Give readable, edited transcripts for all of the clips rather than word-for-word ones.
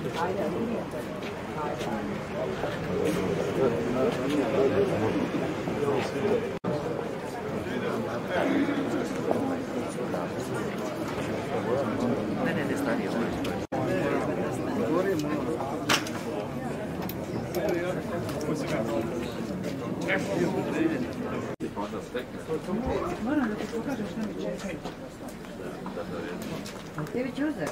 Moram da ti pokažem što mi čeka. Ti već uzeo?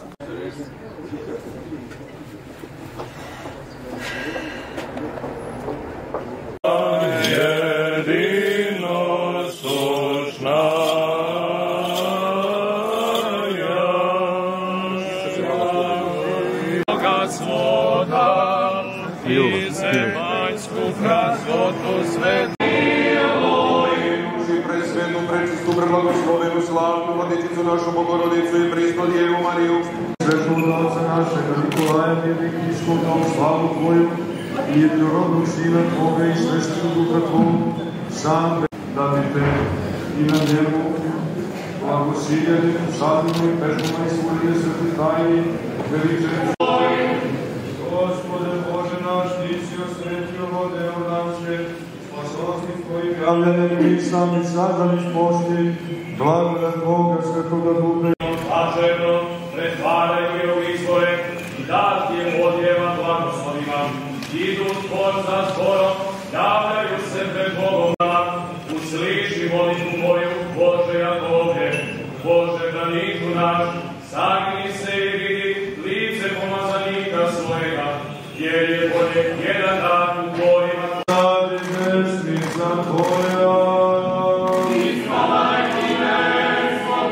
I zemaljsku krasnotu svetilo i presvetnu, prečistu, preblagoslovenu, slavnu Vladicicu našu Bogorodicu i prisnu Djevu Mariju, svetnog Oca našega Nikolaja Mirlikijskog, na slavu Tvoju i jednorodnog Sina Tvoga i sveštenog Duha Tvog, sam da bi Te i na njemu blagosiljeni, sadnimi, pešama i svodine sveti tajni, veličeni Gospode Bože naš, Ti si osvetio vode od naše, spasonosnih Tvojih javljenih mi sami sazdaniš pošti, blagodat Boga Svetoga Duha. Blaženo pretvaraju u izvore i dat je odjeva blagoslovima. Idu zbor za zborom, javljaju se pred Bogom, usliši molitvu moju, Bože Jakove, Bože braniku naš, sagni se i vidi lice pomazanika svojega, jer je bolje jedan dan u Tvojima. Radi desnica Tvoja, ispravaj Ti nesmo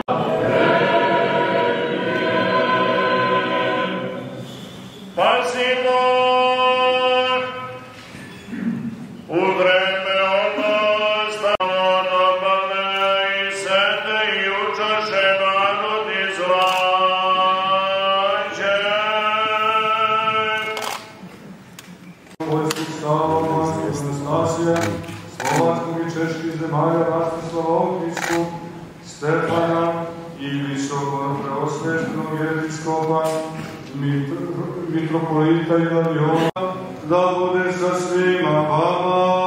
pasimo u vreme odnosta odobane i sete i učaše narodni zlađe. Vojskog Stava, Anastasija, Slovačkog i Čeških zemalja, Rastislava Okričkog, Stefana i visokog preosveštenog episkopa, mitropolita Ilarijona, da bude sa svima vama.